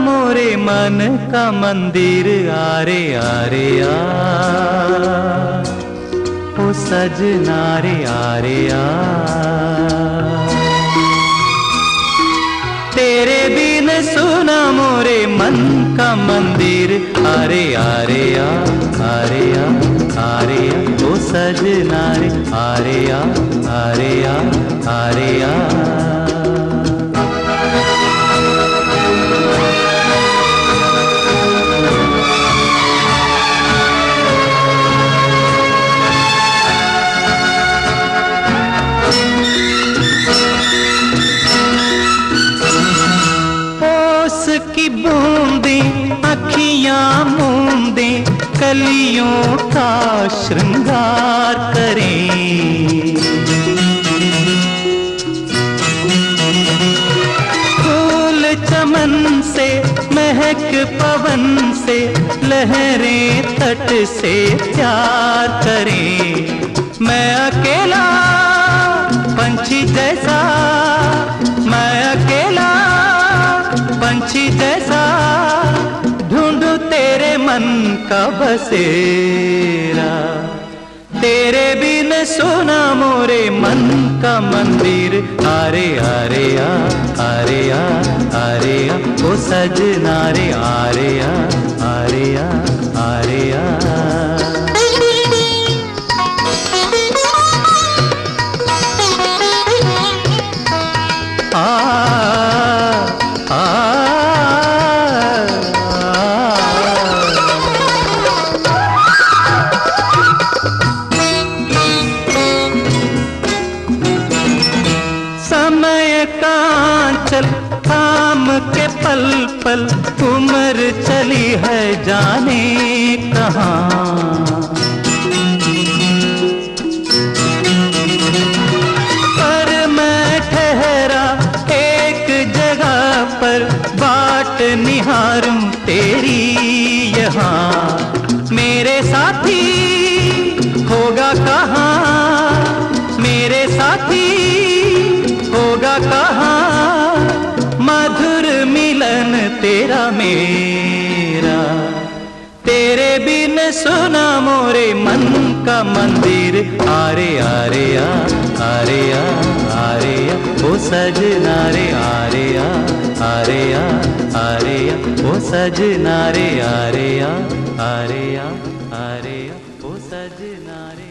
मोरे मन का मंदिर आरे आरे आ, ओ सजना रे आरे आ। तेरे बिन सुना मोरे मन का मंदिर आरे आरे आ, आरे आ, आरे आ, ओ सजना रे आरे आ, आरे आ, आरे आ। की बूंदे अखियां मूंदे कलियों का श्रृंगार करें। फूल चमन से महक पवन से लहरें तट से प्यार करें। मैं अकेला पंछी जैसा, मैं अकेला पंछी जैसा ढूंढूं तेरे मन का बसेरा। तेरे बिन सुना मोरे मन का मंदिर आरे आरे आ, आरे आ, आरे आ, ओ सजना रे आरे आ, आरे आ, आरे आ। समय कांचल थाम के पल पल उम्र चली है जाने कहाँ। पर मैं ठहरा एक जगह पर बाट निहारूं तेरी यहाँ। मेरे साथी होगा कहाँ, मेरे साथी होगा कहाँ, मधुर मिलन तेरा मेरा। तेरे बिन सुना मोरे मन का मंदिर आरे आरे आ, आरे आ, आरे आ, ओ सजना रे आरे आ, आरे आ, आरे आ, ओ सजना रे आरे आ, आरे आ, आरे आ, ओ सजना रे।